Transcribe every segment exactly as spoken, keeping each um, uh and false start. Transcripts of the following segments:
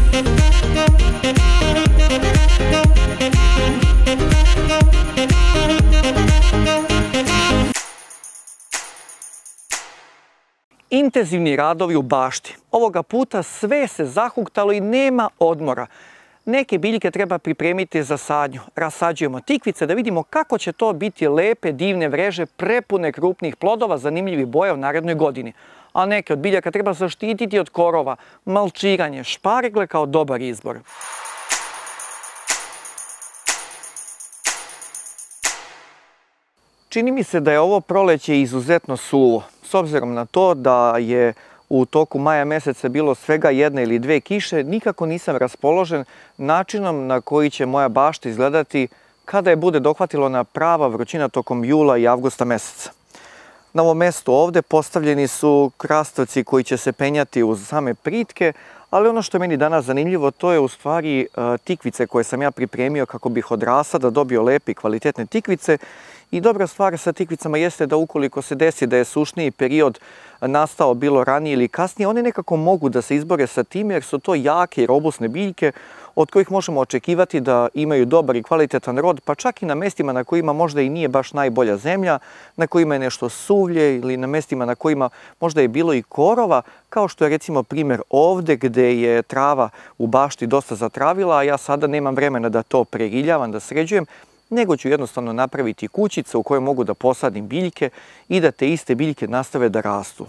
Intenzivni radovi u bašti. Ovoga puta sve se zahuktalo i nema odmora. Neke biljke treba pripremiti za sadnju. Rasađujemo tikvice da vidimo kako će to biti lepe, divne vreže, prepune krupnih plodova, zanimljivih boja u narednoj godini. A neke od biljaka treba zaštititi od korova, malčiranje, šparegle kao dobar izbor. Čini mi se da je ovo proleće izuzetno suvo, s obzirom na to da je u toku maja meseca bilo svega jedna ili dve kiše, nikako nisam raspoložen načinom na koji će moja bašta izgledati kada je bude dohvatilo na prava vrućina tokom jula i avgusta meseca. Na ovom mestu ovde postavljeni su krastavci koji će se penjati uz same pritke, ali ono što je meni danas zanimljivo to je u stvari tikvice koje sam ja pripremio kako bih od rasada dobio lepe i kvalitetne tikvice. I dobra stvar sa tikvicama jeste da ukoliko se desi da je sušniji period nastao bilo ranije ili kasnije, one nekako mogu da se izbore sa tim jer su to jake i robusne biljke od kojih možemo očekivati da imaju dobar i kvalitetan rod, pa čak i na mestima na kojima možda i nije baš najbolja zemlja, na kojima je nešto suvlje ili na mestima na kojima možda je bilo i korova, kao što je recimo primjer ovde gde je trava u bašti dosta zatravila, a ja sada nemam vremena da to pregiljavam, da sređujem, nego ću jednostavno napraviti kućice u kojoj mogu da posadim biljke i da te iste biljke nastave da rastu.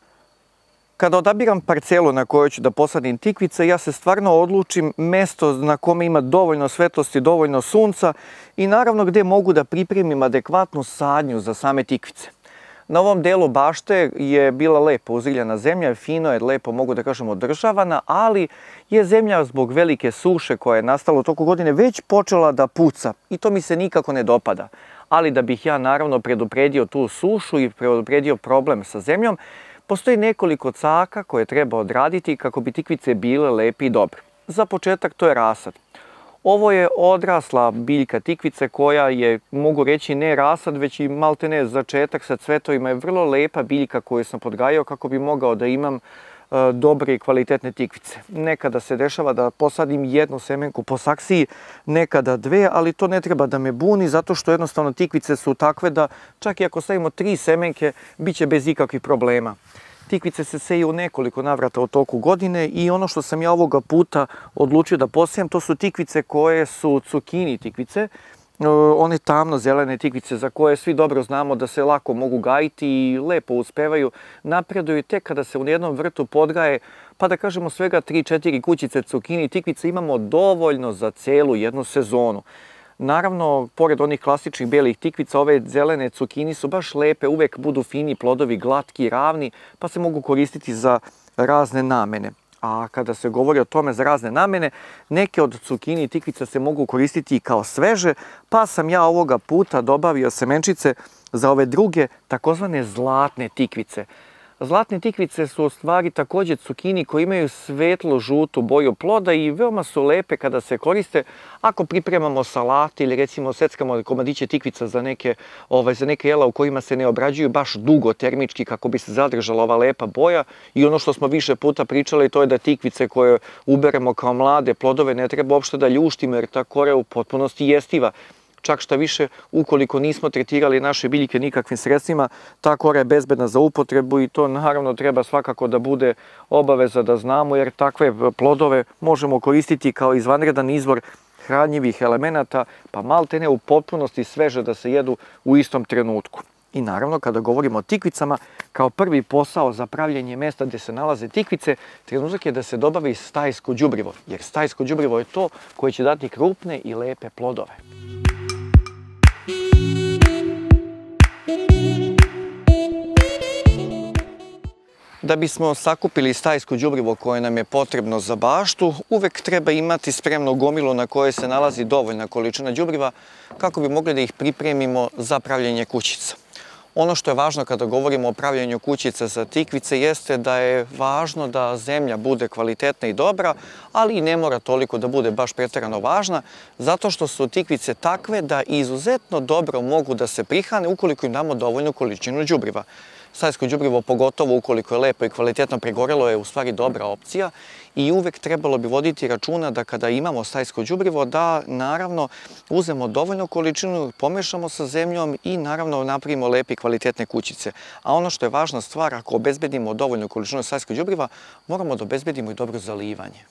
Kada odabiram parcelu na kojoj ću da posadim tikvice, ja se stvarno odlučim mesto na kome ima dovoljno svetlosti, dovoljno sunca i naravno gde mogu da pripremim adekvatnu sadnju za same tikvice. Na ovom delu bašte je bila lepo uzriljana zemlja, fino je, lepo mogu da kažem održavana, ali je zemlja zbog velike suše koja je nastala u toku godine već počela da puca i to mi se nikako ne dopada. Ali da bih ja naravno predupredio tu sušu i predupredio problem sa zemljom, postoji nekoliko caka koje treba odraditi kako bi tikvice bile lepe i dobre. Za početak to je rasad. Ovo je odrasla biljka tikvice koja je, mogu reći, ne rasad, već i maltene začetak sa cvetovima. Je vrlo lepa biljka koju sam podgajao kako bi mogao da imam e, dobre i kvalitetne tikvice. Nekada se dešava da posadim jednu semenku po saksiji, nekada dve, ali to ne treba da me buni zato što jednostavno tikvice su takve da čak i ako stavimo tri semenke, bit će bez ikakvih problema. Tikvice se seju u nekoliko navrata u toku godine i ono što sam ja ovoga puta odlučio da posejem, to su tikvice koje su cukini tikvice, one tamno zelene tikvice za koje svi dobro znamo da se lako mogu gajiti i lepo uspevaju, napreduju tek kada se u jednom vrtu podgaje, pa da kažemo svega tri četiri kućice cukini tikvice imamo dovoljno za celu jednu sezonu. Naravno, pored onih klasičnih belih tikvica, ove zelene cukini su baš lepe, uvek budu fini plodovi, glatki, ravni, pa se mogu koristiti za razne namene. A kada se govori o tome za razne namene, neke od cukini i tikvica se mogu koristiti i kao sveže, pa sam ja ovoga puta dobavio semenčice za ove druge takozvane zlatne tikvice. Zlatne tikvice su u stvari takođe cukini koji imaju svetlo-žutu boju ploda i veoma su lepe kada se koriste ako pripremamo salate ili recimo seckamo komadiće tikvica za neke, ovaj, za neke jela u kojima se ne obrađuju baš dugo termički kako bi se zadržala ova lepa boja. I ono što smo više puta pričali to je da tikvice koje uberemo kao mlade plodove ne treba uopšte da ljuštimo jer ta kora je u potpunosti jestiva. Čak šta više, ukoliko nismo tretirali naše biljke nikakvim sredstvima, ta kora je bezbedna za upotrebu i to naravno treba svakako da bude obaveza da znamo jer takve plodove možemo koristiti kao izvanredan izvor hranjivih elemenata, pa maltene u potpunosti sveže da se jedu u istom trenutku. I naravno, kada govorimo o tikvicama, kao prvi posao za pravljenje mesta gde se nalaze tikvice, trenutak je da se dobavi stajsko đubrivo, jer stajsko đubrivo je to koje će dati krupne i lepe plodove. Da bismo sakupili stajsko đubrivo koje nam je potrebno za baštu, uvek treba imati spremnu gomilu na kojoj se nalazi dovoljna količina đubriva kako bi mogli da ih pripremimo za pravljenje kućica. Ono što je važno kada govorimo o pravljenju kućica za tikvice jeste da je važno da zemlja bude kvalitetna i dobra, ali i ne mora toliko da bude baš preterano važna, zato što su tikvice takve da izuzetno dobro mogu da se prihrane ukoliko im damo dovoljnu količinu đubriva. Stajsko đubrivo, pogotovo ukoliko je lepo i kvalitetno pregorelo, je u stvari dobra opcija i uvek trebalo bi voditi računa da kada imamo stajsko đubrivo da naravno uzmemo dovoljnu količinu, pomešamo sa zemljom i naravno napravimo lepe i kvalitetne kućice. A ono što je važna stvar, ako obezbedimo dovoljnu količinu stajskog đubriva, moramo da obezbedimo i dobro zalivanje.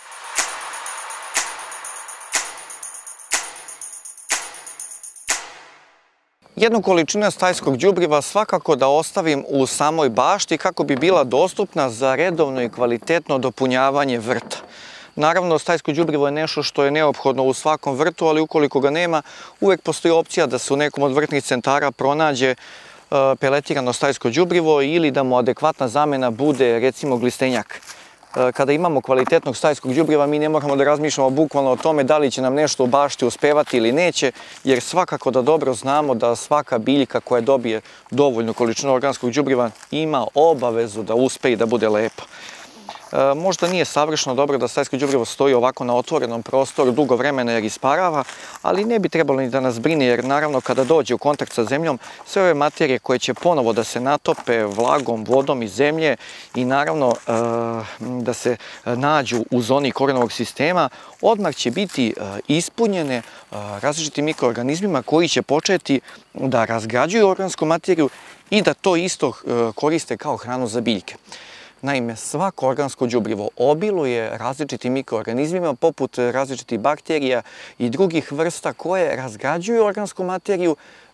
Jednu količinu stajskog đubriva svakako da ostavim u samoj bašti kako bi bila dostupna za redovno i kvalitetno dopunjavanje vrta. Naravno, stajsko đubrivo je nešto što je neophodno u svakom vrtu, ali ukoliko ga nema, uvek postoji opcija da se u nekom od vrtnih centara pronađe peletirano stajsko đubrivo ili da mu adekvatna zamena bude recimo glistenjak. Kada imamo kvalitetnog stajskog đubriva, mi ne moramo da razmišljamo bukvalno o tome da li će nam nešto u bašti uspevati ili neće, jer svakako da dobro znamo da svaka biljka koja dobije dovoljnu količinu organskog đubriva ima obavezu da uspe i da bude lepa. Možda nije savršeno dobro da stajsko đubrivo stoji ovako na otvorenom prostoru dugo vremena jer isparava, ali ne bi trebalo ni da nas brine jer naravno kada dođe u kontakt sa zemljom, sve ove materije koje će ponovo da se natope vlagom, vodom iz zemlje i naravno da se nađu u zoni korenovog sistema, odmah će biti ispunjene različitim mikroorganizmima koji će početi da razgrađuju organsku materiju i da to isto koriste kao hranu za biljke. Naime, svako organsko đubrivo obiluje različitim mikroorganizmima poput različitih bakterija i drugih vrsta koje razgrađuju organsku materiju,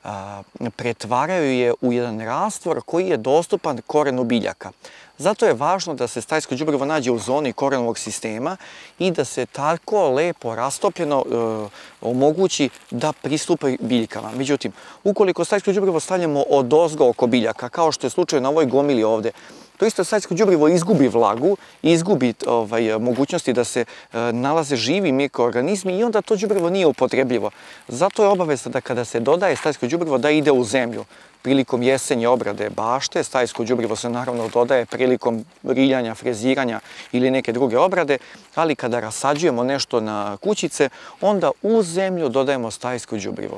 pretvaraju je u jedan rastvor koji je dostupan korenu biljaka. Zato je važno da se stajsko đubrivo nađe u zoni korenovog sistema i da se tako lepo rastopljeno omogući da pristupa biljkama. Međutim, ukoliko stajsko đubrivo stavljamo odozgo oko biljaka, kao što je slučaj na ovoj gomili ovde, to isto stajsko đubrivo izgubi vlagu, izgubi mogućnosti da se nalaze živi mikroorganizmi i onda to đubrivo nije upotrebljivo. Zato je obaveza da kada se dodaje stajsko đubrivo da ide u zemlju. Prilikom jesenje obrade bašte, stajsko đubrivo se naravno dodaje prilikom riljanja, freziranja ili neke druge obrade, ali kada rasađujemo nešto na kućice, onda u zemlju dodajemo stajsko đubrivo.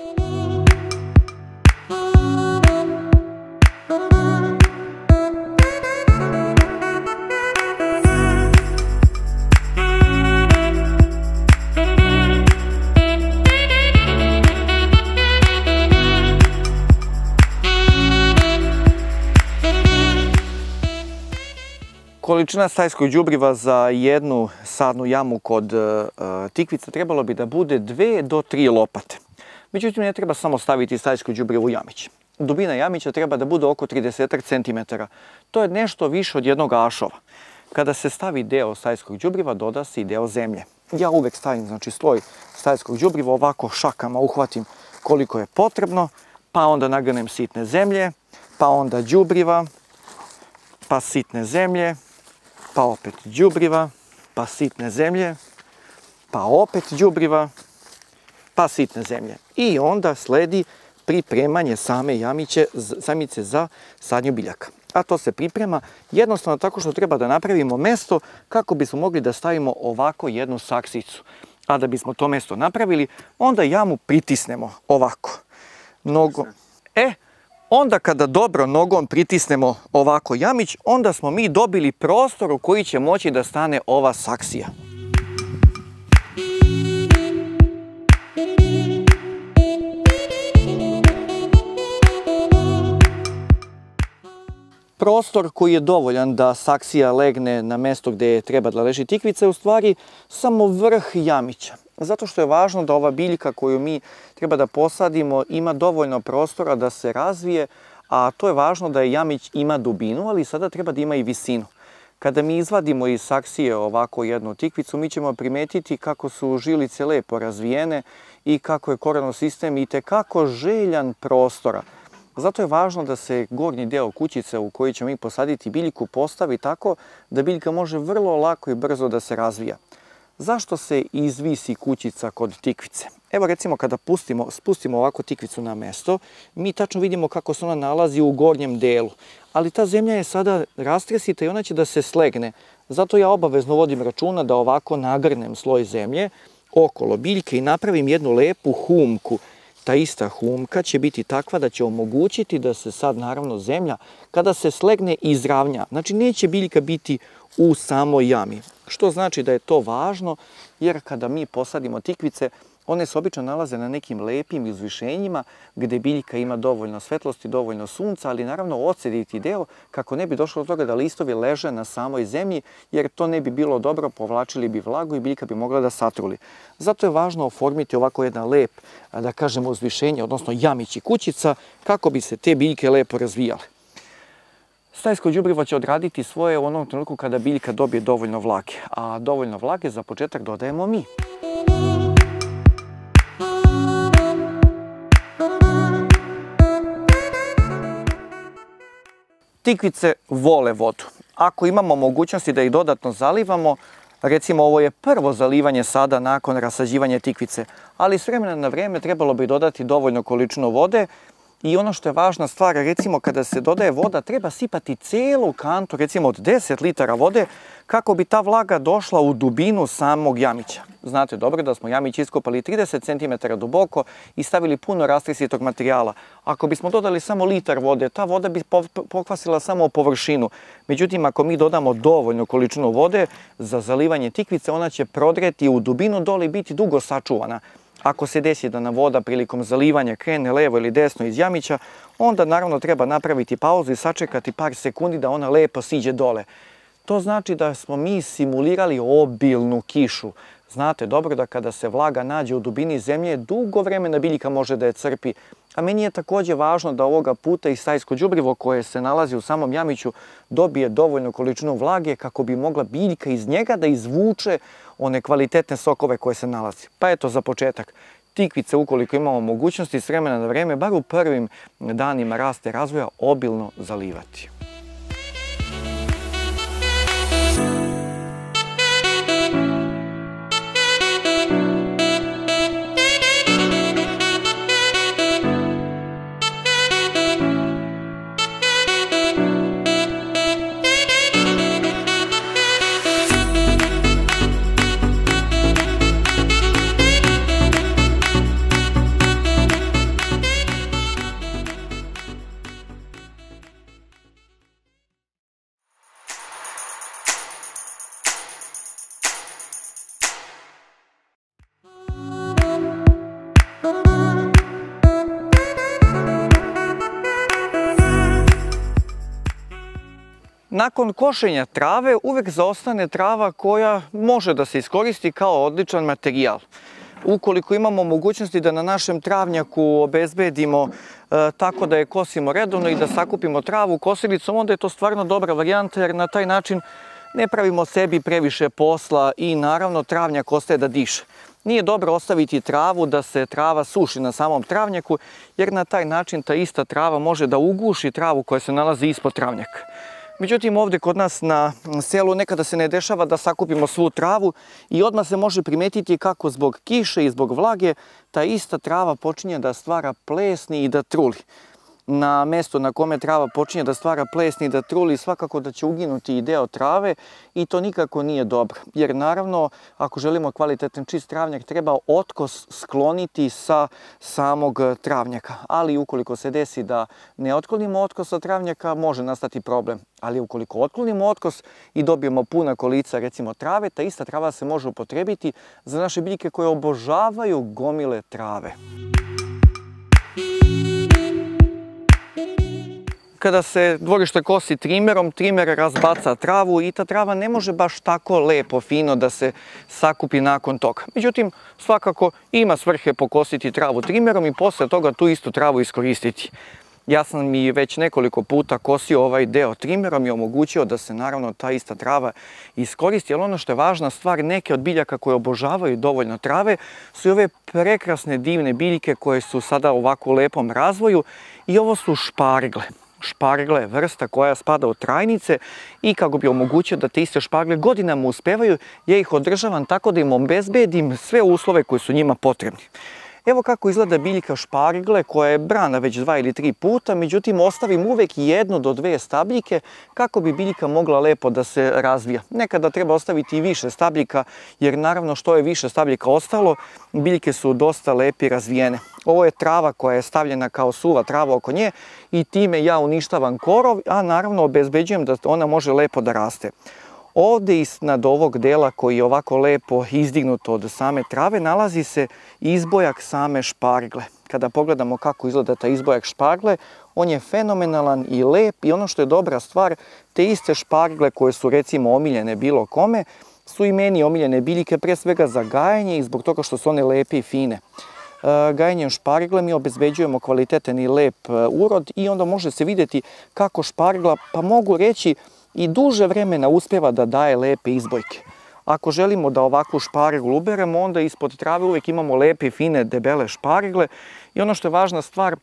Količina stajskog đubriva za jednu sadnu jamu kod tikvica trebalo bi da bude dve do tri lopate. Međutim, ne treba samo staviti stajsko đubrivo u jamić. Dubina jamića treba da bude oko trideset centimetara. To je nešto više od jednog ašova. Kada se stavi deo stajskog đubriva, doda se i deo zemlje. Ja uvek stavim znači, sloj stajskog đubriva, ovako šakama uhvatim koliko je potrebno, pa onda nagrnem sitne zemlje, pa onda đubriva, pa sitne zemlje, pa opet đubriva, pa sitne zemlje, pa opet đubriva, pa sitne zemlje. I onda sledi pripremanje same jamiće, samice za sadnju biljaka. A to se priprema jednostavno tako što treba da napravimo mesto kako bismo mogli da stavimo ovako jednu saksicu. A da bismo to mesto napravili, onda jamu pritisnemo ovako. Nogom. E, onda kada dobro nogom pritisnemo ovako jamić, onda smo mi dobili prostor u koji će moći da stane ova saksija. Prostor koji je dovoljan da saksija legne na mesto gde treba da leži tikvica je u stvari samo vrh jamića. Zato što je važno da ova biljka koju mi treba da posadimo ima dovoljno prostora da se razvije, a to je važno da je jamić ima dubinu, ali sada treba da ima i visinu. Kada mi izvadimo iz saksije ovako jednu tikvicu, mi ćemo primetiti kako su žilice lepo razvijene i kako je korenov sistem i tekako željan prostora. Zato je važno da se gornji deo kućice u koji ćemo mi posaditi biljku postavi tako da biljka može vrlo lako i brzo da se razvija. Zašto se izvisi kućica kod tikvice? Evo recimo kada pustimo, spustimo ovako tikvicu na mesto, mi tačno vidimo kako se ona nalazi u gornjem delu. Ali ta zemlja je sada rastresita i ona će da se slegne. Zato ja obavezno vodim računa da ovako nagrnem sloj zemlje okolo biljke i napravim jednu lepu humku. ta ista humka će biti takva da će omogućiti da se sad naravno zemlja kada se slegne izravnja. Znači neće biljka biti u samoj jami. Što znači da je to važno jer kada mi posadimo tikvice, one se obično nalaze na nekim lepim uzvišenjima gdje biljka ima dovoljno svetlosti, dovoljno sunca, ali naravno odsediti deo kako ne bi došlo do toga da listovi leže na samoj zemlji jer to ne bi bilo dobro, povlačili bi vlagu i biljka bi mogla da satruli. Zato je važno oformiti ovako jedan lep, da kažemo, uzvišenje, odnosno jamić i kućica kako bi se te biljke lepo razvijale. Stajsko đubrivo će odraditi svoje u onom trenutku kada biljka dobije dovoljno vlage, a dovoljno vlage za početak dodajemo mi. Tikvice vole vodu. Ako imamo mogućnosti da ih dodatno zalivamo, recimo ovo je prvo zalivanje sada nakon rasađivanja tikvice, ali s vremena na vreme trebalo bi dodati dovoljno količinu vode i ono što je važna stvar, recimo kada se dodaje voda, treba sipati celu kantu, recimo od deset litara vode, kako bi ta vlaga došla u dubinu samog jamića. Znate dobro da smo jamić iskopali trideset centimetara duboko i stavili puno rastresitog materijala. Ako bismo dodali samo litar vode, ta voda bi pokvasila samo površinu. Međutim, ako mi dodamo dovoljnu količinu vode za zalivanje tikvice, ona će prodreti u dubinu dole i biti dugo sačuvana. Ako se desi da nam voda prilikom zalivanja krene levo ili desno iz jamića, onda naravno treba napraviti pauzu i sačekati par sekundi da ona lepo siđe dole. To znači da smo mi simulirali obilnu kišu. Znate dobro da kada se vlaga nađe u dubini zemlje, dugo vremena biljka može da je crpi. A meni je također važno da ovoga puta i stajsko đubrivo koje se nalazi u samom jamiću dobije dovoljnu količinu vlage kako bi mogla biljka iz njega da izvuče one kvalitetne sokove koje se nalazi. Pa eto za početak, tikvice ukoliko imamo mogućnosti s vremena na vreme, bar u prvim danima rasta i razvoja, obilno zalivati. Nakon košenja trave uvek zaostane trava koja može da se iskoristi kao odličan materijal. Ukoliko imamo mogućnosti da na našem travnjaku obezbedimo e, tako da je kosimo redovno i da sakupimo travu kosilicom, onda je to stvarno dobra varijanta jer na taj način ne pravimo sebi previše posla i naravno travnjak ostaje da diše. Nije dobro ostaviti travu da se trava suši na samom travnjaku jer na taj način ta ista trava može da uguši travu koja se nalazi ispod travnjaka. Međutim, ovdje kod nas na selu nekada se ne dešava da sakupimo svu travu i odmah se može primetiti kako zbog kiše i zbog vlage ta ista trava počinje da stvara plesni i da truli. Na mesto na kome trava počinje da stvara plesni i da truli, svakako da će uginuti i deo trave i to nikako nije dobro. Jer naravno, ako želimo kvalitetan čist travnjak, treba otkos skloniti sa samog travnjaka. Ali ukoliko se desi da ne otklonimo otkos sa travnjaka, može nastati problem. Ali ukoliko otklonimo otkos i dobijemo puna kolica, recimo trave, ta ista trava se može upotrebiti za naše biljke koje obožavaju gomile trave. Kada se dvorište kosi trimerom, trimer razbaca travu i ta trava ne može baš tako lepo, fino da se sakupi nakon toga. Međutim, svakako ima svrhe pokositi travu trimerom i posle toga tu istu travu iskoristiti. Ja sam i već nekoliko puta kosio ovaj deo trimerom i omogućio da se naravno ta ista trava iskoristi, ali ono što je važna stvar, neke od biljaka koje obožavaju dovoljno trave su i ove prekrasne divne biljke koje su sada u ovako lepom razvoju i ovo su špargle. Špargle je vrsta koja spada u trajnice i kako bi omogućio da te iste špargle godinama uspevaju, ja ih održavam tako da im obezbedim sve uslove koji su njima potrebni. Evo kako izgleda biljka špargle koja je brana već dva ili tri puta, međutim ostavim uvek jednu do dve stabljike kako bi biljka mogla lepo da se razvija. Nekada treba ostaviti i više stabljika jer naravno što je više stabljika ostalo, biljke su dosta lepi razvijene. Ovo je trava koja je stavljena kao suva trava oko nje i time ja uništavam korov, a naravno obezbeđujem da ona može lepo da raste. Ovde iznad ovog dela koji je ovako lepo izdignut od same trave nalazi se izbojak same špargle. Kada pogledamo kako izgleda taj izbojak špargle, on je fenomenalan i lep i ono što je dobra stvar, te iste špargle koje su recimo omiljene bilo kome, su i meni omiljene biljke pre svega za gajanje i zbog toga što su one lepe i fine. Gajanjem špargle mi obezbeđujemo kvalitetan i lep urod i onda može se vidjeti kako špargla, pa mogu reći, i duže vremena uspjeva da daje lepe izbojke. Ako želimo da ovakvu šparglu uberemo, onda ispod trave uvijek imamo lepe, fine, debele špargle i ono što je važna stvar,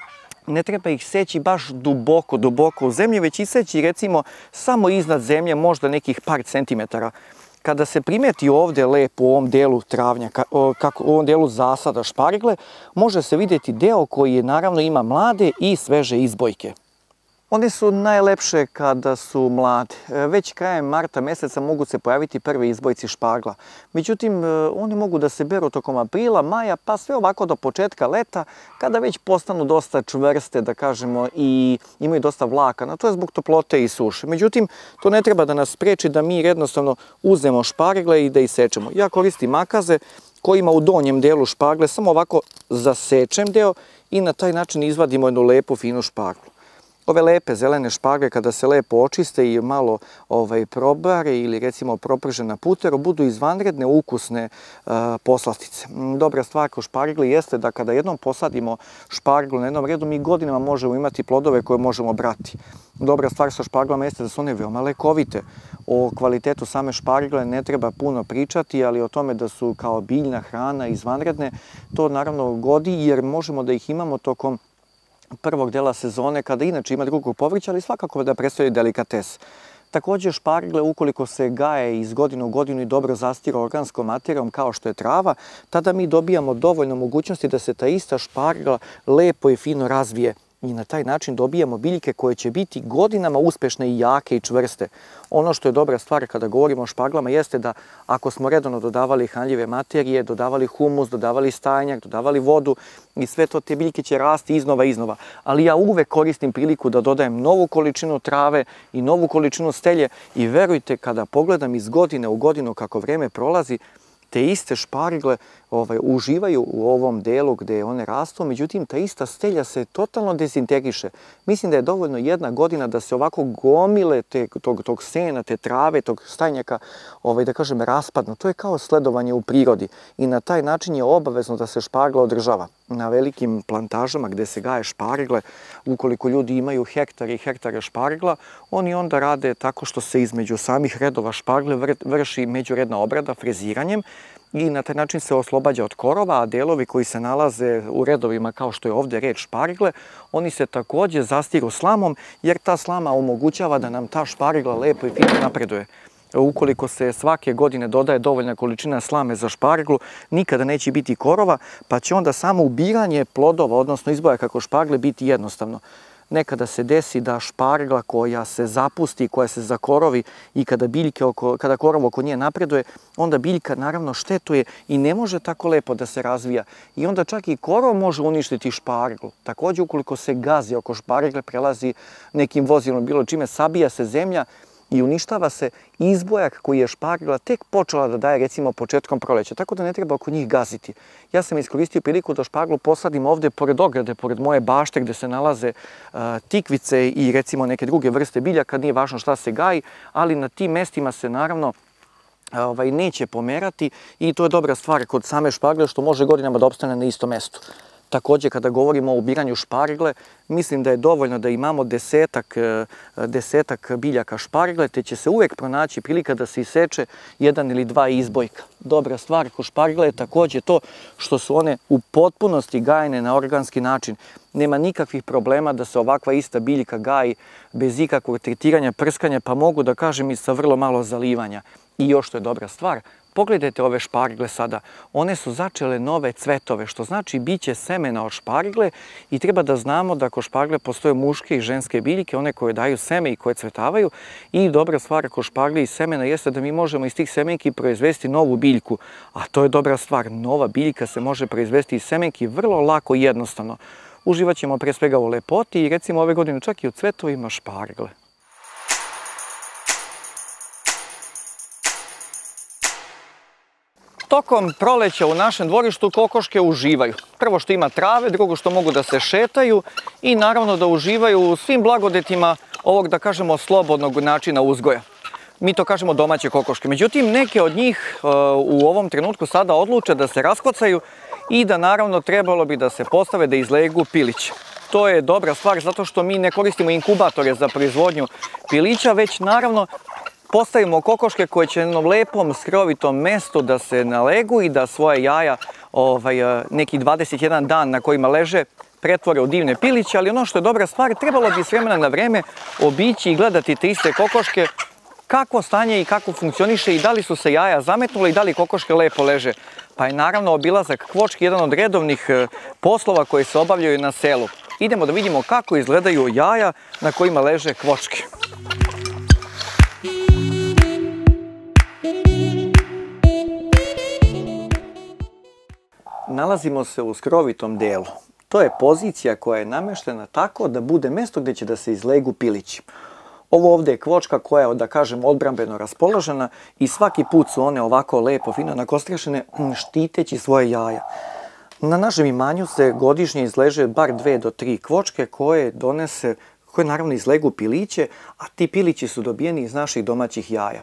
ne treba ih seći baš duboko, duboko u zemlji, već iseći recimo samo iznad zemlje, možda nekih par centimetara. Kada se primeti ovdje lepo u ovom delu travnjaka, kako, u ovom delu zasada špargle, može se vidjeti deo koji je, naravno ima mlade i sveže izbojke. One su najlepše kada su mlade. Već krajem marta meseca mogu se pojaviti prvi izbojci špargla. Međutim, oni mogu da se beru tokom aprila, maja, pa sve ovako do početka leta, kada već postanu dosta čvrste, da kažemo, i imaju dosta vlakana. To je zbog toplote i suše. Međutim, to ne treba da nas spreči da mi jednostavno uzmemo špargle i da isečemo. Ja koristim makaze kojima u donjem delu špargle samo ovako zasečem deo i na taj način izvadimo jednu lepu, finu šparglu. Ove lepe zelene špargle kada se lepo očiste i malo ovaj, probare ili recimo proprže na puteru, budu izvanredne ukusne uh, poslastice. Dobra stvar kod špargli jeste da kada jednom posadimo šparglu na jednom redu, mi godinama možemo imati plodove koje možemo brati. Dobra stvar sa šparglama jeste da su one veoma lekovite. O kvalitetu same špargle ne treba puno pričati, ali o tome da su kao biljna hrana izvanredne, to naravno godi jer možemo da ih imamo tokom prvog dela sezone, kada inače ima drugog povrća, ali svakako da predstavljaju delikates. Također špargle, ukoliko se gaje iz godine u godinu i dobro zastira organskom materijom kao što je trava, tada mi dobijamo dovoljno mogućnosti da se ta ista špargla lepo i fino razvije. I na taj način dobijamo biljke koje će biti godinama uspešne i jake i čvrste. Ono što je dobra stvar kada govorimo o šparglama jeste da ako smo redovno dodavali hranljive materije, dodavali humus, dodavali stajnjak, dodavali vodu i sve to, te biljke će rasti iznova iznova. Ali ja uvek koristim priliku da dodajem novu količinu trave i novu količinu stelje i verujte kada pogledam iz godine u godinu kako vreme prolazi, te iste špargle ovaj, uživaju u ovom delu gde one rastu, međutim ta ista stelja se totalno dezintegriše. Mislim da je dovoljno jedna godina da se ovako gomile te, tog, tog sena, te trave, tog stajnjaka, ovaj, da kažem, raspadnu. To je kao sledovanje u prirodi i na taj način je obavezno da se špargla održava. Na velikim plantažama gde se gaje špargle, ukoliko ljudi imaju hektare i hektare špargla, oni onda rade tako što se između samih redova špargle vrši međuredna obrada freziranjem i na taj način se oslobađa od korova, a delovi koji se nalaze u redovima kao što je ovdje red špargle, oni se također zastiru slamom jer ta slama omogućava da nam ta špargla lepo i fino napreduje. Ukoliko se svake godine dodaje dovoljna količina slame za šparglu, nikada neće biti korova, pa će onda samo ubiranje plodova, odnosno izbojaka kod špargle, biti jednostavno. Nekada se desi da špargla koja se zapusti, koja se zakorovi i kada, biljke oko, kada korov oko nje napreduje, onda biljka naravno štetuje i ne može tako lepo da se razvija. I onda čak i korov može uništiti šparglu. Također ukoliko se gazi oko špargle, prelazi nekim vozilom, bilo čime, sabija se zemlja i uništava se izbojak koji je špargla tek počela da daje recimo početkom proleća, tako da ne treba oko njih gaziti. Ja sam iskoristio priliku da šparglu posadim ovdje pored ograde, pored moje bašte gdje se nalaze uh, tikvice i recimo neke druge vrste biljaka, nije važno šta se gaji, ali na tim mestima se naravno ovaj, neće pomerati i to je dobra stvar kod same špargle što može godinama da opstane na istom mestu. Također, kada govorimo o ubiranju špargle, mislim da je dovoljno da imamo desetak, desetak biljaka špargle, te će se uvek pronaći prilika da se iseče jedan ili dva izbojka. Dobra stvar kod špargle je također to što su one u potpunosti gajene na organski način. Nema nikakvih problema da se ovakva ista biljka gaji bez ikakvog tretiranja, prskanja, pa mogu da kažem i sa vrlo malo zalivanja. I još što je dobra stvar, pogledajte ove špargle sada, one su začele nove cvetove, što znači bit će semena od špargle i treba da znamo da kod špargle postoje muške i ženske biljke, one koje daju seme i koje cvetavaju i dobra stvar kod špargle i semena jeste da mi možemo iz tih semenki proizvesti novu biljku, a to je dobra stvar, nova biljka se može proizvesti iz semenki vrlo lako i jednostavno. Uživat ćemo pre svega u lepoti i recimo ove godine čak i u cvetovima špargle. Tokom proleća u našem dvorištu kokoške uživaju. Prvo što ima trave, drugo što mogu da se šetaju i naravno da uživaju u svim blagodetima ovog, da kažemo, slobodnog načina uzgoja. Mi to kažemo domaće kokoške. Međutim, neke od njih uh, u ovom trenutku sada odluče da se raskocaju i da naravno trebalo bi da se postave da izlegu pilić. To je dobra stvar zato što mi ne koristimo inkubatore za proizvodnju pilića, već naravno postavimo kokoške koje će na jednom lepom, skrovitom mestu da se nalegu i da svoje jaja ovaj, neki dvadeset jedan dan na kojima leže pretvore u divne piliće, ali ono što je dobra stvar, trebalo bi s vremena na vreme obići i gledati te iste kokoške, kakvo stanje i kako funkcioniše i da li su se jaja zametnule i da li kokoške lepo leže. Pa je naravno obilazak kvočki jedan od redovnih poslova koji se obavljaju na selu. Idemo da vidimo kako izgledaju jaja na kojima leže kvočke. Nalazimo se u skrovitom delu. To je pozicija koja je nameštena tako da bude mesto gdje će da se izlegu pilići. Ovo ovdje je kvočka koja je, da kažem, odbrambeno raspoložena i svaki put su one ovako lepo, fino nakostrešene, štiteći svoje jaja. Na našem imanju se godišnje izleže bar dve do tri kvočke koje donese, koje naravno izlegu piliće, a ti pilići su dobijeni iz naših domaćih jaja.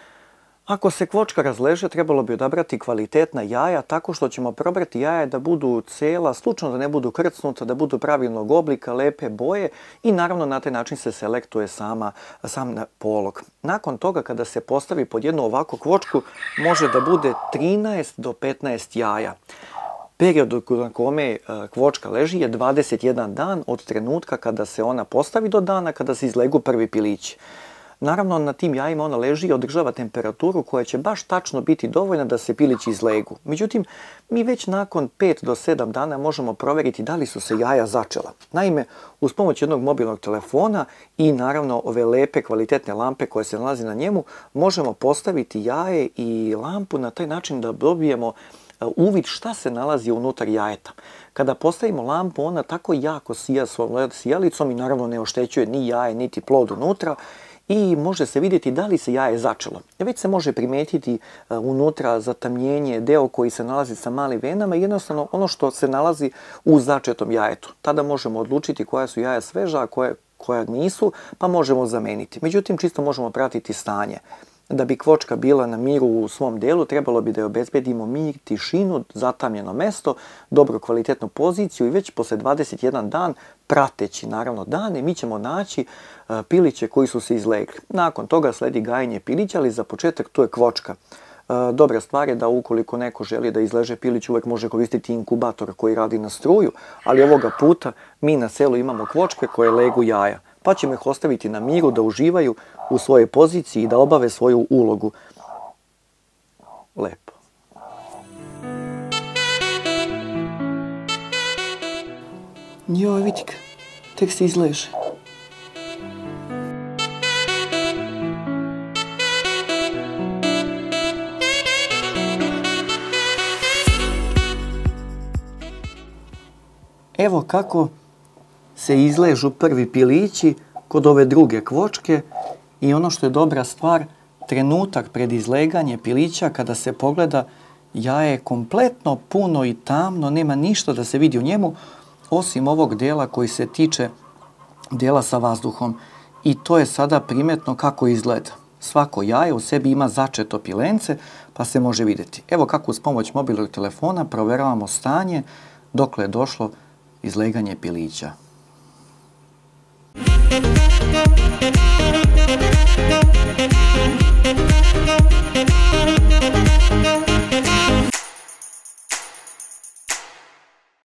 Ako se kvočka razleže, trebalo bi odabrati kvalitetna jaja tako što ćemo probrati jaja da budu cela, slučajno da ne budu krcnuta, da budu pravilnog oblika, lepe boje i naravno na taj način se selektuje sama, sam polog. Nakon toga kada se postavi pod jednu ovakvu kvočku može da bude trinaest do petnaest jaja. Period na kome kvočka leži je dvadeset jedan dan od trenutka kada se ona postavi do dana kada se izlegu prvi pilići. Naravno, na tim jajima ona leži i održava temperaturu koja će baš tačno biti dovoljna da se pilići izlegu. Međutim, mi već nakon pet do sedam dana možemo proveriti da li su se jaja začela. Naime, uz pomoć jednog mobilnog telefona i naravno ove lepe kvalitetne lampe koje se nalazi na njemu, možemo postaviti jaje i lampu na taj način da dobijemo uvid šta se nalazi unutar jajeta. Kada postavimo lampu, ona tako jako sija svojom sijalicom i naravno ne oštećuje ni jaje, niti plod unutra i može se vidjeti da li se jaje začelo. Već se može primetiti unutra zatamnjenje, deo koji se nalazi sa malim venama i jednostavno ono što se nalazi u začetom jajetu. Tada možemo odlučiti koja su jaja sveža, a koje, koja nisu, pa možemo zameniti. Međutim, čisto možemo pratiti stanje. Da bi kvočka bila na miru u svom delu, trebalo bi da je obezbedimo mir, tišinu, zatamljeno mesto, dobro kvalitetnu poziciju i već posle dvadeset jedan dan, prateći naravno dane, mi ćemo naći uh, piliće koji su se izlegli. Nakon toga sledi gajenje pilića, ali za početak tu je kvočka. Uh, dobra stvar je da ukoliko neko želi da izleže pilić, uvek može koristiti inkubator koji radi na struju, ali ovoga puta mi na selu imamo kvočke koje legu jaja, pa ćemo ih ostaviti na miru da uživaju u svojoj poziciji i da obave svoju ulogu. Lepo. Joj, vidi ga, tek se izleže. Evo kako se izležu prvi pilići kod ove druge kvočke i ono što je dobra stvar, trenutak pred izleganje pilića kada se pogleda jaje je kompletno puno i tamno, nema ništa da se vidi u njemu osim ovog dela koji se tiče dela sa vazduhom i to je sada primetno kako izgleda. Svako jaje u sebi ima začeto pilence pa se može vidjeti. Evo kako uz pomoć mobilnog telefona proveravamo stanje dokle je došlo izleganje pilića. Thank you.